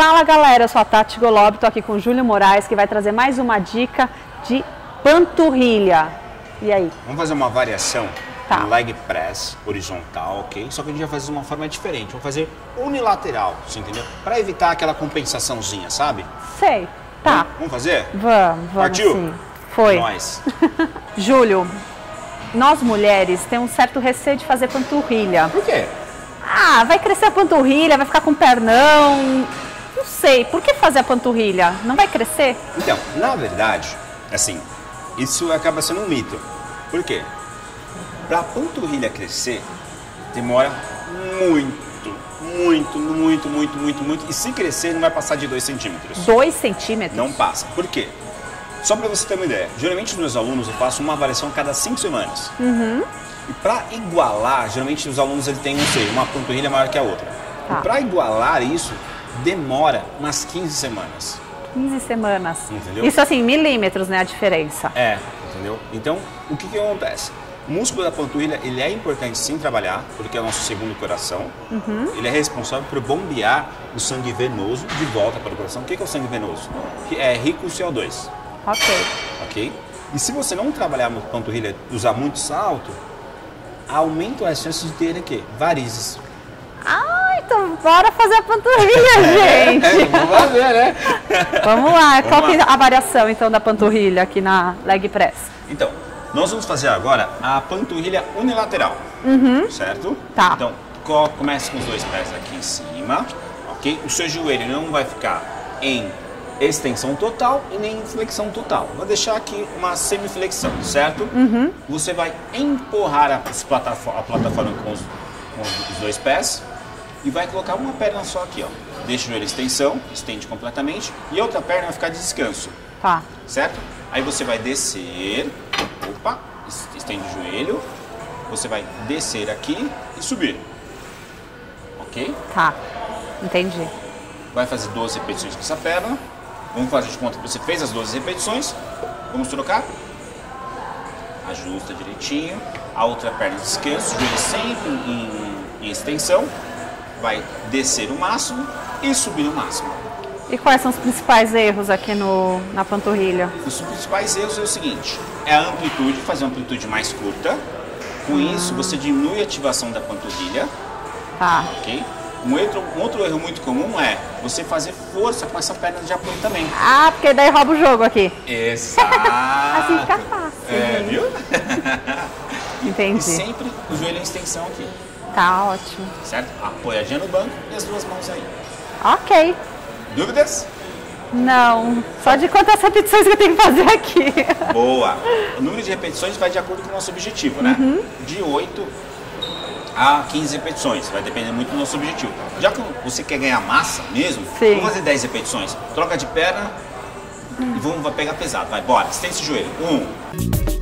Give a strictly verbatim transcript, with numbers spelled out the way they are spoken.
Fala galera, eu sou a Tati Golob, tô aqui com o Júlio Moraes, que vai trazer mais uma dica de panturrilha. E aí? Vamos fazer uma variação tá. no leg press horizontal, ok? Só que a gente vai fazer de uma forma diferente, vamos fazer unilateral, você entendeu? Para evitar aquela compensaçãozinha, sabe? Sei, tá. Vamos, vamos fazer? Vamos, vamos Partiu? sim. Foi. Nós. Júlio, nós mulheres temos um certo receio de fazer panturrilha. Por quê? Ah, vai crescer a panturrilha, vai ficar com pernão. Não sei, por que fazer a panturrilha? Não vai crescer? Então, na verdade, assim, isso acaba sendo um mito. Por quê? Para a panturrilha crescer, demora muito, muito, muito, muito, muito, muito. E se crescer, não vai passar de dois centímetros. dois centímetros? Não passa. Por quê? Só para você ter uma ideia, geralmente os meus alunos eu faço uma avaliação a cada cinco semanas. Uhum. E para igualar, geralmente os alunos ele tem, não sei, uma panturrilha maior que a outra. Tá. E para igualar isso, demora umas quinze semanas. quinze semanas. Entendeu? Isso assim, milímetros, né, a diferença. É, entendeu? Então, o que que acontece? O músculo da panturrilha, ele é importante sim trabalhar, porque é o nosso segundo coração. Uhum. Ele é responsável por bombear o sangue venoso de volta para o coração. O que que é o sangue venoso? Que é rico em C O dois. Ok. Ok? E se você não trabalhar a panturrilha, usar muito salto, aumentam as chances de ter o quê? Varizes. Ah, então bora fazer a panturrilha, gente. É, vamos fazer, né? Vamos lá. Vamos Qual lá. que é a variação então da panturrilha aqui na leg press? Então, nós vamos fazer agora a panturrilha unilateral, Uhum. certo? Tá. Então, co- comece com os dois pés aqui em cima, ok? O seu joelho não vai ficar em extensão total e nem em flexão total. Vou deixar aqui uma semiflexão, certo? Uhum. Você vai empurrar a plataforma, a plataforma com, os, com os dois pés e vai colocar uma perna só aqui, ó. Deixa o joelho em extensão, estende completamente e a outra perna vai ficar de descanso, Tá. certo? Aí você vai descer, opa, estende o joelho, você vai descer aqui e subir, ok? Tá. Entendi. Vai fazer doze repetições com essa perna. Vamos fazer de conta que você fez as doze repetições. Vamos trocar. Ajusta direitinho. A outra perna descansa, o joelho sempre em, em extensão. Vai descer o máximo e subir o máximo. E quais são os principais erros aqui no, na panturrilha? Os principais erros é o seguinte: é a amplitude, fazer uma amplitude mais curta. Com isso, você diminui a ativação da panturrilha. Tá. Ok? Um outro, um outro erro muito comum é você fazer força com essa perna de apoio também. Ah, porque daí rouba o jogo aqui. Exato! Assim fica fácil. É, gente. viu? Entendi. E sempre o joelho em extensão aqui, Tá ótimo. certo? Apoiadinha no banco e as duas mãos aí. Ok. Dúvidas? Não. Só de quantas repetições que eu tenho que fazer aqui. Boa! O número de repetições vai de acordo com o nosso objetivo, né? Uhum. De oito a quinze repetições, vai depender muito do nosso objetivo. Já que você quer ganhar massa mesmo, Sim. vamos fazer dez repetições. Troca de perna e vamos vai pegar pesado. Vai, bora, estende esse joelho. Um.